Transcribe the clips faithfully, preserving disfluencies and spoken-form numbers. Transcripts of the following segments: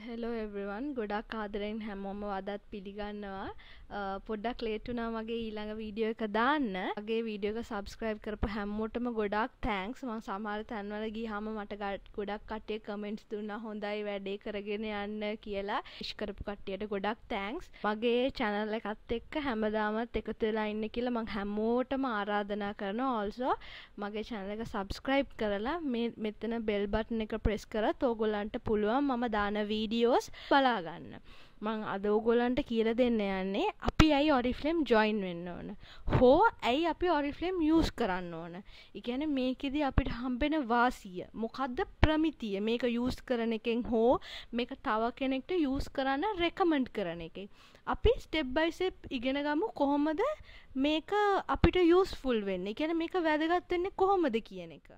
Hello everyone ගොඩක් ආදරෙන් හැමෝම අදත් පිළිගන්නවා. පොඩ්ඩක් ලේට් වුණා මගේ ඊළඟ වීඩියෝ එක දාන්න. මගේ වීඩියෝ එක සබ්ස්ක්‍රයිබ් කරපු හැමෝටම ගොඩක් තෑන්ක්ස්. මම සමහර තැන්වල ගියාම මට ගොඩක් කට්ටිය කමෙන්ට්ස් දුන්නා හොඳයි වැඩේ කරගෙන යන්න කියලා. විශ් කරපු කට්ටියට ගොඩක් තෑන්ක්ස්. මගේ channel එකත් එක්ක හැමදාමත් එකතු වෙලා ඉන්න කියලා මම හැමෝටම ආරාධනා කරනවා. also මගේ channel එක subscribe කරලා මේ මෙතන bell button එක press කරත් ඕගොල්ලන්ට පුළුවන් මම දාන වීඩියෝස් බලා ගන්න. මම අද ඕගොල්ලන්ට කියලා දෙන්න යන්නේ අපි ඇයි Oriflame join වෙන්න ඕන. හෝ ඇයි අපි Oriflame use කරන්න ඕන. ඒ කියන්නේ මේකෙදි අපිට හම්බෙන වාසිය මොකද්ද ප්‍රමිතිය මේක use කරන එකෙන් හෝ මේක තව කෙනෙක්ට use කරන්න recommend කරන එකෙන්. අපි step by step ඉගෙන ගමු කොහොමද මේක අපිට useful වෙන්නේ. ඒ කියන්නේ මේක වැදගත් වෙන්නේ කොහොමද කියන එක.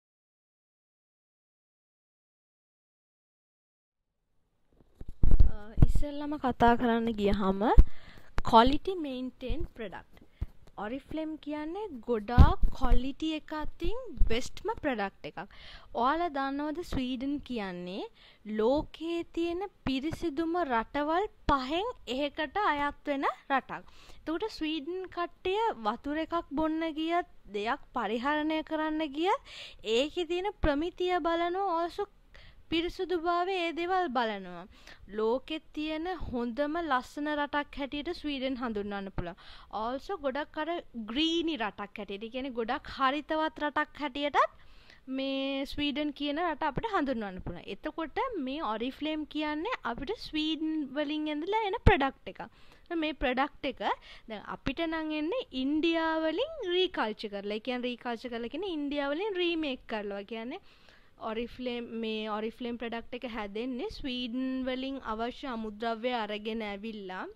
ඉස්සෙල්ලාම කතා කරන්න ගියහම quality maintain product. Oriflame කියන්නේ ගොඩාක් quality එක අතින් bestම product එකක්. ඔයාලා දන්නවද ස්වීඩන් කියන්නේ ලෝකයේ තියෙන පිරිසිදුම රටවල් පහෙන් එකකට අයත් වෙන රටක්. එතකොට ස්වීඩන් කට්ටිය වතුර එකක් බොන්න ගියත් දෙයක් පරිහරණය කරන්න ගියත් ඒකේ තියෙන ප්‍රමිතිය බලනවා also පිරිසුදුභාවය ඒ දේවල් බලනවා. ලෝකෙත් තියෙන හොඳම ලස්සන රටක් හැටියට ස්වීඩන් හඳුන්වන්න පුළුවන්. also ගොඩක් අර ග්‍රීනි රටක් හැටියට. ඒ කියන්නේ ගොඩක් හරිතවත් රටක් හැටියටත් මේ ස්වීඩන් කියන රට අපිට හඳුන්වන්න පුළුවන්. එතකොට මේ Oriflame කියන්නේ අපිට ස්වීඩන් වලින් ඇඳලා එන ප්‍රොඩක්ට් එකක්. මේ ප්‍රොඩක්ට් එක දැන් අපිට නම් එන්නේ ඉන්දියා වලින් රීකල්චර් කරලා. ඒ කියන්නේ රීකල්චර් කරලා කියන්නේ ඉන්දියා වලින් රීමේක් කරලා. ඒ කියන්නේ Oriflame මේ Oriflame product එක හැදෙන්නේ ස්වීඩන් වලින් අවශ්‍ය අමුද්‍රව්‍ය අරගෙන ඇවිල්ලා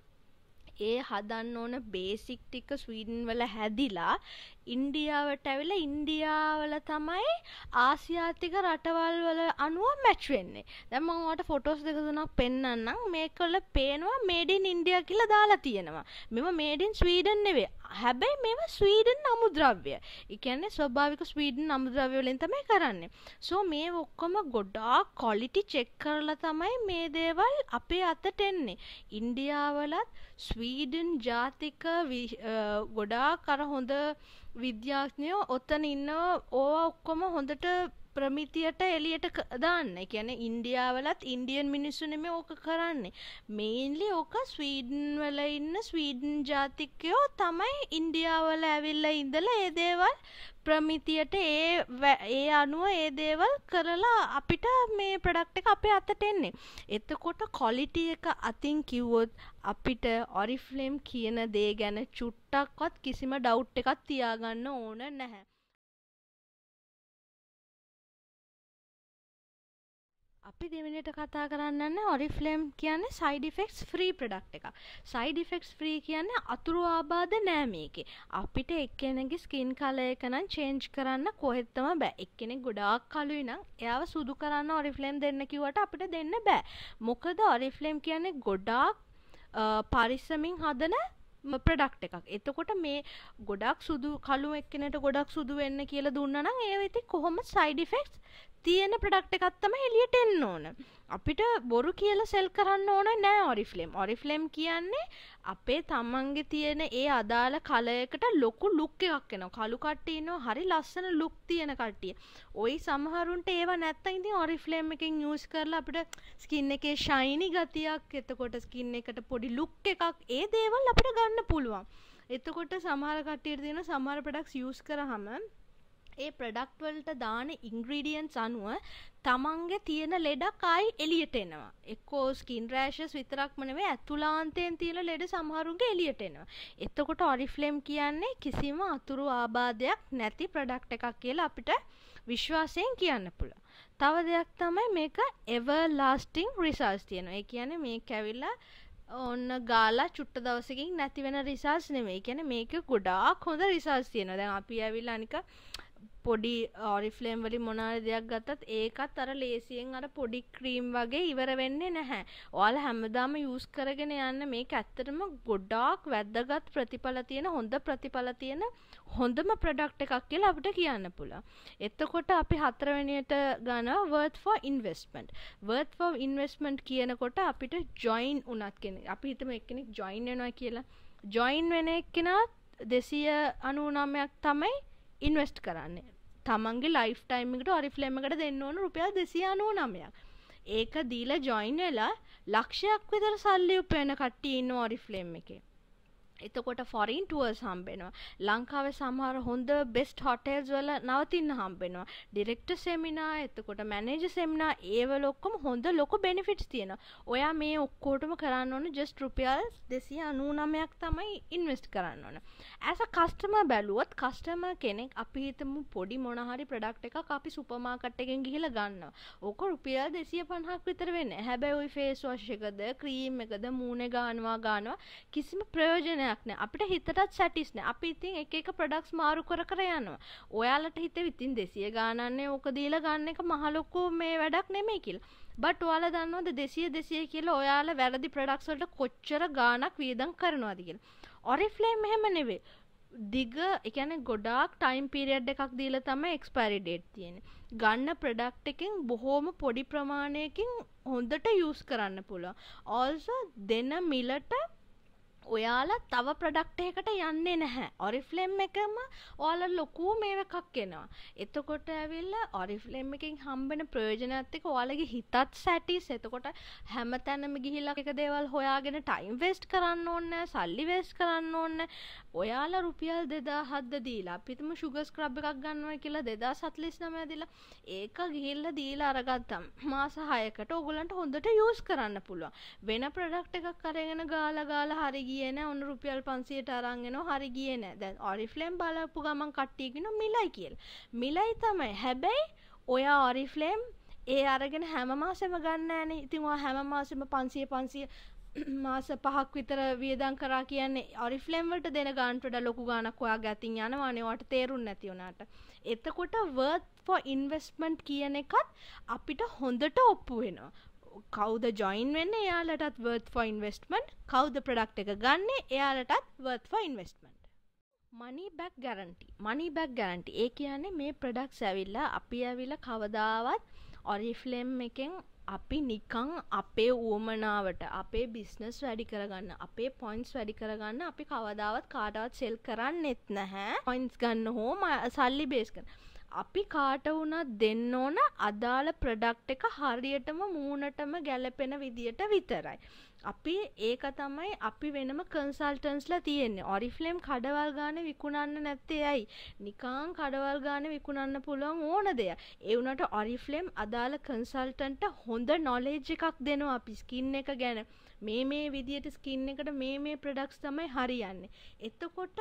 ඒ හදන්න ඕන බේසික් ටික ස්වීඩන් වල හැදිලා ඉන්දියාවට ඇවිල්ලා ඉන්දියාවල තමයි ආසියාතික රටවල් වල අනුව මැච් වෙන්නේ. දැන් මම ඔයාලට ෆොටෝස් දෙක තුනක් පෙන්නන්නම්. මේකවල පේනවා made in India කියලා දාලා තියෙනවා. මේවා made in Sweden නෙවෙයි. හැබැයි මේවා ස්වීඩන් අමුද්‍රව්‍ය. ඒ කියන්නේ ස්වභාවික ස්වීඩන් අමුද්‍රව්‍ය වලින් තමයි කරන්නේ. සෝ මේ ඔක්කොම ගොඩාක් quality check කරලා තමයි මේ දේවල් අපේ අතට එන්නේ. ඉන්දියාවලත් ස්වීඩන් ජාතික ගොඩාක් අර හොඳ විද්‍යාඥයෝ ඔතන ඉන්නවා. ඕවා ඔක්කොම හොඳට ප්‍රමිතියට එළියට දාන්න. ඒ කියන්නේ ඉන්දියාවලත් ඉන්දියන් මිනිස්සු නෙමෙයි ඕක කරන්නේ. මේන්ලි ඕක ස්වීඩන් වල ඉන්න ස්වීඩන් ජාතිකයෝ තමයි ඉන්දියාවල ඇවිල්ලා ඉඳලා ඒ දේවල් ප්‍රමිතියට ඒ ඒ අනුව ඒ දේවල් කරලා අපිට මේ ප්‍රොඩක්ට් එක අපේ අතට එන්නේ. එතකොට quality එක අතින් කිව්වොත් අපිට Oriflame කියන දේ ගැන චුට්ටක්වත් කිසිම doubt එකක් තියාගන්න ඕන නැහැ. අපි දෙවෙනියට කතා කරන්න යන්නේ Oriflame කියන්නේ side effects free product එකක්. side effects free කියන්නේ අතුරු ආබාධ නෑ මේකේ. අපිට එක්කෙනෙක්ගේ skin color එක නම් change කරන්න කොහෙත්ම බෑ. එක්කෙනෙක් ගොඩාක් කළුයි නම් එයාව සුදු කරන්න Oriflame දෙන්න කිව්වට අපිට දෙන්න බෑ. මොකද Oriflame කියන්නේ ගොඩාක් පරිස්සමින් හදන ප්‍රොඩක්ට් එකක්. එතකොට මේ ගොඩක් සුදු කළු එක්කෙනෙක්ට ගොඩක් සුදු වෙන්න කියලා දුන්නා නම් ඒ වෙති කොහොම side effects තියෙන ප්‍රොඩක්ට් එකක් තමයි එළියට එන්න ඕන. අපිට බොරු කියලා සෙල් කරන්න ඕන නෑ Oriflame. Oriflame කියන්නේ අපේ තමන්ගේ තියෙන ඒ අදාළ කලයකට ලොකු ලුක් එකක් එනවා. කළු කට්ටිය ඉන්නවා හරි ලස්සන ලුක් තියෙන කට්ටිය. ওই සමහරුන්ට ඒව නැත්තම් ඉතින් Oriflame එකෙන් යූස් කරලා අපිට ස්කින් එකේ ෂයිනි ගතියක්, එතකොට ස්කින් එකට පොඩි ලුක් එකක් ඒ දේවල් අපිට ගන්න පුළුවන්. එතකොට සමහර කට්ටියට තියෙන සමහර ප්‍රොඩක්ට්ස් යූස් කරාම ඒ ප්‍රොඩක්ට් වලට දාන ඉන්ග්‍රීඩියන්ට්ස් අනුව තමන්ගේ තියෙන ලෙඩක් ආයි එළියට එනවා. එක්කෝ ස්කින් රෑෂස් විතරක්ම නෙවෙයි ඇතුළාන්තයෙන් තියෙන ලෙඩ සමහරුන්ගේ එළියට එනවා. එතකොට Oriflame කියන්නේ කිසිම අතුරු ආබාධයක් නැති ප්‍රොඩක්ට් එකක් කියලා අපිට විශ්වාසයෙන් කියන්න පුළුවන්. තව දෙයක් තමයි මේක everlasting results තියෙනවා. ඒ කියන්නේ මේක ඇවිල්ලා ඔන්න ගාලා චුට්ට දවසකින් නැති වෙන රිසල්ට්ස් නෙමෙයි. කියන්නේ මේක ගොඩාක් හොඳ රිසල්ට්ස් තියෙනවා. දැන් අපි ඇවිල්ලා අනික පොඩි Oriflame වලින් මොනාරි දෙයක් ගත්තත් ඒකත් අර ලේසියෙන් අර පොඩි ක්‍රීම් වගේ ඉවර වෙන්නේ නැහැ. ඔයාලා හැමදාම යූස් කරගෙන යන්න මේක ඇත්තටම ගොඩාක් වැදගත් ප්‍රතිඵල තියෙන හොඳ ප්‍රතිඵල තියෙන හොඳම ප්‍රොඩක්ට් එකක් කියලා අපිට කියන්න පුළුවන්. එතකොට අපි හතරවෙනියට ගන්නවා worth for investment. worth for investment කියනකොට අපිට join උනත් කෙනෙක්. අපි හිතමු එක්කෙනෙක් join වෙනවා කියලා. join වෙන එක්කෙනා දෙසිය අනූනමයක් තමයි invest කරන්නේ. තමන්ගේ ලයිෆ් ටයිම් එකට Oriflame එකට දෙන්න ඕන රුපියල් දෙසිය අනූනමයක්. ඒක දීලා join වෙලා ලක්ෂයක් විතර සල්ලි උපයන කට්ටිය ඉන්නවා Oriflame එකේ. එතකොට ෆොරින් ටුවර්ස් හම්බෙනවා. ලංකාවේ සමහර හොඳ බෙස්ට් හොටෙල්ස් වල නවතින්න හම්බෙනවා. ඩිරෙක්ටර් සෙමිනාර්, එතකොට මැනේජර් සෙමිනාර්, ඒවල ඔක්කොම හොඳ ලොකු බෙනිෆිට්ස් තියෙනවා. ඔයා මේ ඔක්කොටම කරන්න ඕන ජස්ට් රුපියල් දෙසිය අනූනමයක් තමයි ඉන්වෙස්ට් කරන්න ඕන. ඇස් අ කස්ටමර් බැලුවොත් කස්ටමර් කෙනෙක් අපි හිතමු පොඩි මොන හරි ප්‍රොඩක්ට් එකක් අපි සුපර් මාකට් එකෙන් ගිහිල්ලා ගන්නවා. ඕක රුපියල් දෙසිය පනහක් විතර වෙන්නේ. හැබැයි ওই ෆේස් වොෂ් එකද, ක්‍රීම් එකද, මූණේ ගානවා ගානවා කිසිම ප්‍රයෝජනයක් නෑ. අපිට හිතටත් සැටිස් නෑ. අපි ඉතින් එක එක ප්‍රොඩක්ට්ස් මාරු කර කර යනවා. ඔයාලට හිතෙවි ඉතින් දෙසිය ගානන්නේ ඕක දීලා ගන්න එක මහ ලොකු මේ වැඩක් නෙමෙයි කියලා. බට් ඔයාලා දන්නවද දෙසිය දෙසිය කියලා ඔයාලා වැරදි ප්‍රොඩක්ට්ස් වලට කොච්චර ගාණක් වියදම් කරනවද කියලා. Oriflame එහෙම නෙවෙයි. දිග ඒ කියන්නේ ගොඩාක් ටයිම් පීරියඩ් එකක් දීලා තමයි එක්ස්පයරි ඩේට් තියෙන්නේ. ගන්න ප්‍රොඩක්ට් එකෙන් බොහෝම පොඩි ප්‍රමාණයකින් හොඳට යූස් කරන්න පුළුවන්. also දෙන මිලට ඔයාලා තව ප්‍රොඩක්ට් එකකට යන්නේ නැහැ. Oriflame එකම ඔයාලා ලොකු මේව එකක් එනවා. එතකොට ඇවිල්ලා Oriflame එකෙන් හම්බෙන ප්‍රයෝජනات එක්ක ඔයාලගේ හිතත් සැටිස්. එතකොට හැමතැනම ගිහිල්ලා එක දේවල් හොයාගෙන ටයිම් වේස්ට් කරන්න ඕනේ නැහැ, සල්ලි වේස්ට් කරන්න ඕනේ නැහැ. ඔයාලා රුපියල් දෙදාහක්ද දීලා අපි හිතමු sugar scrub එකක් ගන්නවා කියලා දෙදාස් හතලිස් නවය දීලා ඒක ගිහිල්ලා දීලා අරගත්තම් මාස හයකට ඔයගලන්ට හොඳට යූස් කරන්න පුළුවන්. වෙන ප්‍රොඩක්ට් එකක් අරගෙන ගාලා ගාලා හරි ගියේ නැහැ. ඔන්න රුපියල් පන්සියයට අරන් එනවා හරි ගියේ නැහැ. දැන් Oriflame බලපු ගමන් කට්ටිය කියනවා මිලයි කියලා. මිලයි තමයි. හැබැයි ඔයා Oriflame ඒ අරගෙන හැම මාසෙම ගන්න නැහනේ. ඉතින් ඔයා හැම මාසෙම පන්සිය පන්සිය මාස පහක් විතර වියදම් කරා කියන්නේ Oriflame වලට දෙන ගානට වඩා ලොකු ගාණක් ඔයාගේ අතින් යනවානේ. ඔයාට තේරුන්නේ නැති වුණාට. එතකොට worth for investment කියන එකත් අපිට හොඳට ඔප්පු වෙනවා. කවුද join වෙන්නේ එයාලටත් worth for investment, කවුද product එක ගන්නෙ එයාලටත් worth for investment. money back guarantee. money back guarantee ඒ කියන්නේ මේ products ඇවිල්ලා අපි ඇවිල්ලා කවදාවත් Oriflame එකෙන් අපි නිකන් අපේ උවමනාවට අපේ බිස්නස් වැඩි කරගන්න, අපේ පොයින්ට්ස් වැඩි කරගන්න අපි කවදාවත් කාටවත් සෙල් කරන්නෙත් නැහැ. පොයින්ට්ස් ගන්න හෝ සල්ලි බේස් කරන. අපි කාට වුණත් දෙන්න ඕන අදාළ ප්‍රොඩක්ට් එක හරියටම මූණටම ගැලපෙන විදියට විතරයි. අපි ඒක තමයි අපි වෙනම කන්සල්ටන්ට්ස්ලා තියෙන්නේ. Oriflame කඩවල් ගානේ විකුණන්න නැත්තේ ඇයි? නිකං කඩවල් ගානේ විකුණන්න පුළුවන් ඕන දෙයක්. ඒ වුණාට Oriflame අදාළ කන්සල්ටන්ට්ට හොඳ knowledge එකක් දෙනවා අපි ස්කින් එක ගැන. මේ මේ විදියට ස්කින් එකට මේ මේ ප්‍රොඩක්ට්ස් තමයි හරියන්නේ. එතකොට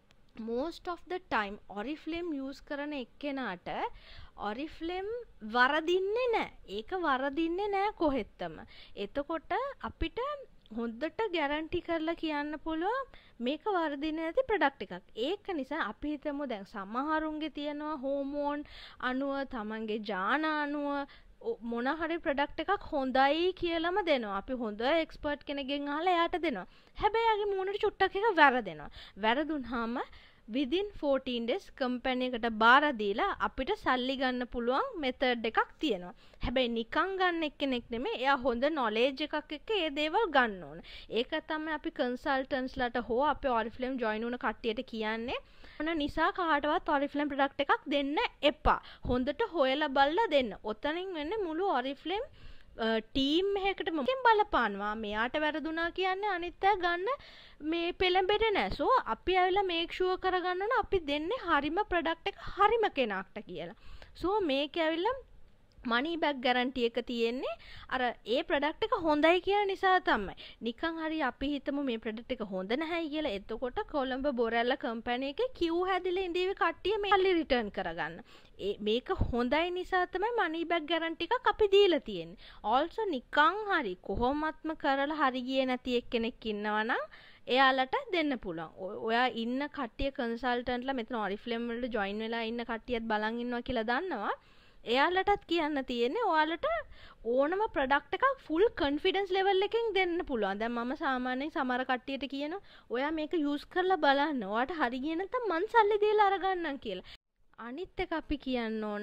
most of the time Oriflame use කරන එක්කෙනාට Oriflame වරදින්නේ නැහැ. ඒක වරදින්නේ නැහැ කොහෙත්තම. එතකොට අපිට හොඳට ගැරන්ටි කරලා කියන්න පුළුවන් මේක වරදින්නේ නැති ප්‍රොඩක්ට් එකක්. ඒක නිසා අපි හිතමු දැන් සමහරුන්ගේ තියෙනවා හෝමෝන් අණුව, තමන්ගේ ජාන අණුව මොන හරි ප්‍රොඩක්ට් එකක් හොඳයි කියලාම දෙනවා. අපි හොඳ එක්ස්පර්ට් කෙනෙක්ගෙන් අහලා එයාට දෙනවා. හැබැයි යාගේ මූණට චුට්ටක් එක වැරදෙනවා. වැරදුනහම within fourteen days කම්පැනි එකට බාර දීලා අපිට සල්ලි ගන්න පුළුවන් මෙතඩ් එකක් තියෙනවා. හැබැයි නිකන් ගන්න එක්කෙනෙක් නෙමෙයි. එයා හොඳ knowledge එකක් එක්ක ඒ දේවල් ගන්න ඕන. ඒක තමයි අපි කන්සල්ටන්ට්ස්ලාට හෝ අපේ Oriflame join වුණ කට්ටියට කියන්නේ. මොන නිසා කාටවත් Oriflame product එකක් දෙන්න එපා. හොඳට හොයලා බලලා දෙන්න. ඔතනින් වෙන්නේ මුළු Oriflame ටීම් එකකට මොකෙන් බලපානවා. මෙයාට වැරදුනා කියන්නේ අනිත් අය ගන්න මේ පෙළඹෙන්නේ නැහැ. සෝ අපි ආවිලා මේක් ෂුවර් කරගන්න ඕන අපි දෙන්නේ හරිම ප්‍රොඩක්ට් එක හරිම කෙනාට කියලා. සෝ මේක ඇවිල්ලා money back guarantee එක තියෙන්නේ අර ඒ ප්‍රොඩක්ට් එක හොඳයි කියන නිසා තමයි. නිකන් හරි අපි හිතමු මේ ප්‍රොඩක්ට් එක හොඳ නැහැයි කියලා. එතකොට කොළඹ බොරැල්ල කම්පැනි එකේ queue හැදිලා ඉඳීවි කට්ටිය මේක රිටර්න් කරගන්න. ඒ මේක හොඳයි නිසා තමයි money back guarantee එකක් අපි දීලා තියෙන්නේ. also නිකන් හරි කොහොමත්ම කරලා හරි ගියේ නැති එක්කෙනෙක් ඉන්නවා නම් එයාලට දෙන්න පුළුවන්. ඔයා ඉන්න කට්ටිය කන්සල්ටන්ට්ලා මෙතන Oriflame වලට join වෙලා ඉන්න කට්ටියත් බලන් ඉන්නවා කියලා දන්නවා. එයාලටත් කියන්න තියෙන්නේ ඔයාලට ඕනම ප්‍රොඩක්ට් එකක් ෆුල් කොන්ෆිඩන්ස් ලෙවල් එකෙන් දෙන්න පුළුවන්. දැන් මම සාමාන්‍යයෙන් සමහර කට්ටියට කියනවා ඔයා මේක යූස් කරලා බලන්න. ඔයාට හරි ගියේ නැත්නම් මං සල්ලි දීලා අරගන්නම් කියලා. අනිත් එක අපි කියන්න ඕන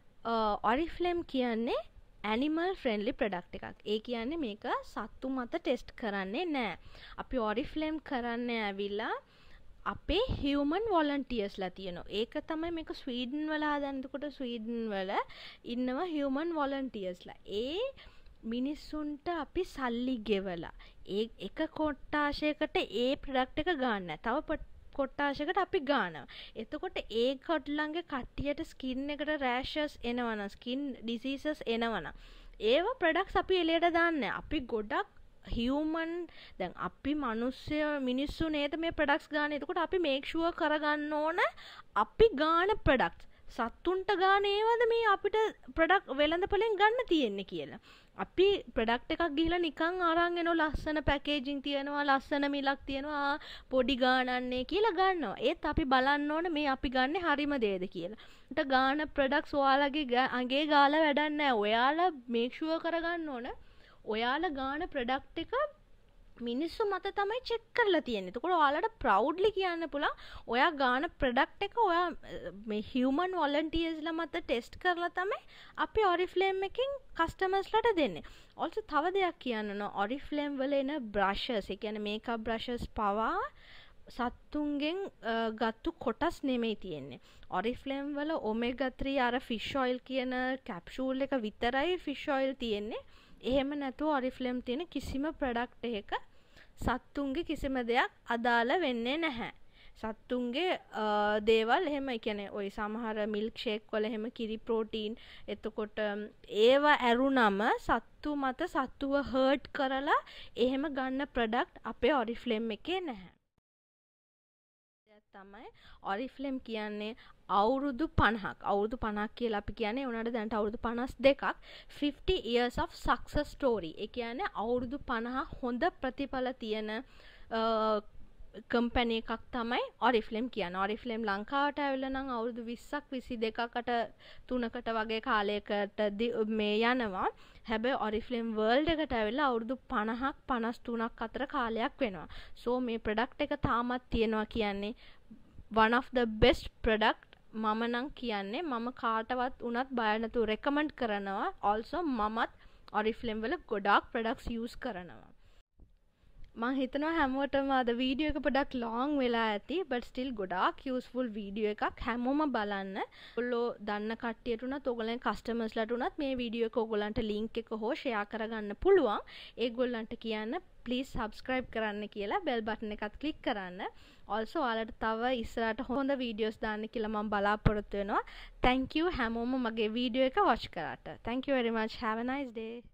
Oriflame කියන්නේ ඇනිමල් ෆ්‍රෙන්ඩ්ලි ප්‍රොඩක්ට් එකක්. ඒ කියන්නේ මේක සත්තු මත ටෙස්ට් කරන්නේ නැහැ. අපි Oriflame කරන්නේ ඇවිල්ලා අපේ හියුමන් වොලන්ටියර්ස්ලා තියෙනවා. ඒක තමයි මේක ස්වීඩන් වල හදනකොට ස්වීඩන් වල ඉන්නවා හියුමන් වොලන්ටියර්ස්ලා. ඒ මිනිස්සුන්ට අපි සල්ලි ගෙවලා ඒ එක කොට්ටාශයකට ඒ ප්‍රොඩක්ට් එක ගන්න. තව කොට්ටාශයකට අපි ගන්නවා. එතකොට ඒ කොට්ලංගේ කට්ටියට ස්කින් එකට රෑෂස් එනවනම් ස්කින් ඩිසීසස් එනවනම් ඒව ප්‍රොඩක්ට්ස් අපි එළියට දාන්නේ. අපි ගොඩක් හියුමන් දැන් අපි මිනිස්සු මිනිස්සු නේද මේ ප්‍රොඩක්ට්ස් ගන්න. එතකොට අපි මේක් ෂුවර් කරගන්න ඕන අපි ගන්න ප්‍රොඩක්ට්ස් සත්තුන්ට ගන්න ඒවද මේ අපිට ප්‍රොඩක්ට් වෙළඳපොලෙන් ගන්න තියෙන්නේ කියලා. අපි ප්‍රොඩක්ට් එකක් ගිහලා නිකන් අරන් එනවා ලස්සන පැකේජින් තියෙනවා ලස්සන මිලක් තියෙනවා පොඩි ගානන්නේ කියලා ගන්නවා. ඒත් අපි බලන්න ඕන මේ අපි ගන්න හරිම දේද කියලා. උන්ට ගාන ප්‍රොඩක්ට්ස් ඔයාලගේ අගේ ගාලා වැඩක් නැහැ. ඔයාලා මේක් ෂුවර් කරගන්න ඕන ඔයාලා ගාන ප්‍රොඩක්ට් එක මිනිස්සු මත තමයි චෙක් කරලා තියෙන්නේ. එතකොට ඔයාලට ප්‍රවුඩ්ලි කියන්න පුළුවන් ඔයා ගාන ප්‍රොඩක්ට් එක ඔයා මේ හියුමන් වොලන්ටියර්ස්ලා මත ටෙස්ට් කරලා තමයි අපි Oriflame එකෙන් කස්ටමර්ස්ලාට දෙන්නේ. also තව දෙයක් කියන්න ඕන Oriflame වල එන බ්‍රෂස්, ඒ කියන්නේ මේකප් බ්‍රෂස් පවා සත්තුන්ගෙන් ගත්තු කොටස් නෙමෙයි තියෙන්නේ. Oriflame වල omega three අර fish oil කියන කැප්සූල් එක විතරයි fish oil තියෙන්නේ. එහෙම නැතුව Oriflame තියෙන කිසිම ප්‍රොඩක්ට් එකක සත්තුන්ගේ කිසිම දෙයක් අදාළ වෙන්නේ නැහැ. සත්තුන්ගේ දේවල් එහෙම කියන්නේ ওই සමහර මිල්ක් ෂේක් වල එහෙම කිරි ප්‍රෝටීන් එතකොට ඒව ඇරුණම සත්තු මත සත්තුව හර්ට් කරලා එහෙම ගන්න ප්‍රොඩක්ට් අපේ Oriflame එකේ නැහැ. තමයි Oriflame කියන්නේ අවුරුදු පනහක් අවුරුදු පනහක් කියලා අපි කියන්නේ උනාට දැනට අවුරුදු පනස් දෙකක් fifty years of success story. ඒ කියන්නේ අවුරුදු පනහ හොඳ ප්‍රතිඵල තියෙන කම්පැනි එකක් තමයි Oriflame කියන්නේ. Oriflame ලංකාවට ඇවිල්ලා නම් අවුරුදු විස්සක් විසි දෙකකට තුනකට වගේ කාලයකට මේ යනවා. හැබැයි Oriflame world එකට ඇවිල්ලා අවුරුදු පනහක් පනස් තුනක් අතර කාලයක් වෙනවා. so මේ ප්‍රොඩක්ට් එක තාමත් තියෙනවා කියන්නේ one of the best product මම නම් කියන්නේ මම කාටවත් උනත් බය නැතුව රෙකමන්ඩ් කරනවා. also මමත් Oriflame වල ගොඩාක් products use කරනවා. මම හිතනවා හැමෝටම අද වීඩියෝ එක පොඩක් long වෙලා ඇති but still ගොඩාක් useful වීඩියෝ එකක්. හැමෝම බලන්න. ඔයගොල්ලෝ දන්න කට්ටියට උනත් ඔයගොල්ලන් කස්ටමර්ස්ලාට උනත් මේ වීඩියෝ එක ඔයගොල්ලන්ට link එක හෝ share කරගන්න පුළුවන්. ඒගොල්ලන්ට කියන්න please subscribe කරන්න කියලා bell button එකත් click කරන්න. also ඔයාලට තව ඉස්සරහට හොඳ videos දාන්න කියලා මම බලාපොරොත්තු වෙනවා. thank you හැමෝම මගේ වීඩියෝ එක watch කරාට. thank you very much. have a nice day.